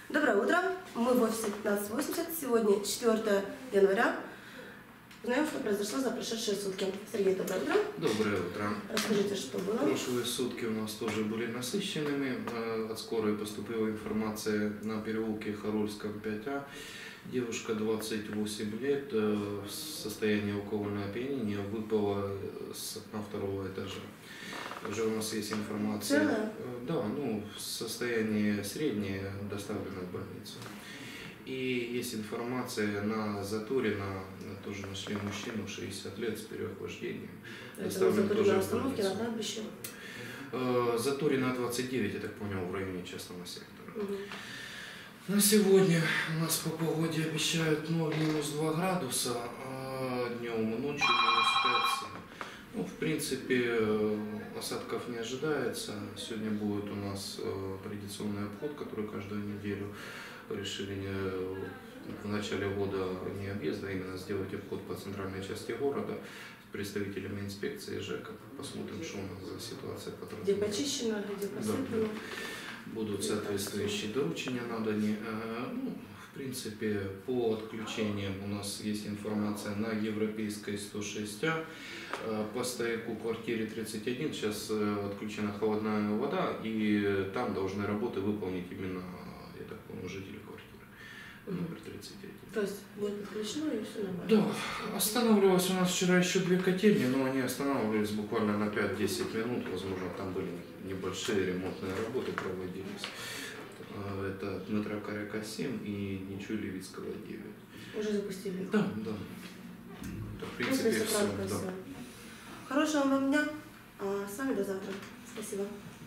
Доброе утро. Мы в офисе 1580. Сегодня 4 января. Узнаем, что произошло за прошедшие сутки. Сергей, доброе утро. Доброе утро. Расскажите, что было. Прошлые сутки у нас тоже были насыщенными. От скорой поступила информация на переулке Харульском 5А. Девушка 28 лет в состоянии алкогольного опьянения выпала с окна второго этажа. Уже у нас есть информация. Целая? Да, состояние среднее, доставлено в больницу. И есть информация на Затурина, тоже нашли мужчину 60 лет с переохлаждением. Это на Затурина остановке на кладбище? Затурина 29, я так понял, в районе частного сектора. Угу. На сегодня у нас по погоде обещают -2 градуса, а днем и ночью -5. В принципе, осадков не ожидается. Сегодня будет у нас традиционный обход, который каждую неделю решили в начале года не объезда, а именно сделать обход по центральной части города с представителями инспекции ЖЭКа. Посмотрим, что у нас за ситуация по транспорту. Где почищено, где посыпано. Да. Будут соответствующие доручения наданы. В принципе, по отключениям у нас есть информация на Европейской 106А, по стояку квартире 31 сейчас отключена холодная вода, и там должны работы выполнить именно, я так понял, жители квартиры номер 31. То есть будет подключено и все нормально? Да, останавливалось у нас вчера еще 2 котельни, но они останавливались буквально на 5-10 минут, возможно, там были небольшие ремонтные работы проводились. Это Дмитра Коряка 7 и Ничу Левицкого 9. Уже запустили? Да. В принципе, все. Хорошего вам дня. С вами до завтра. Спасибо.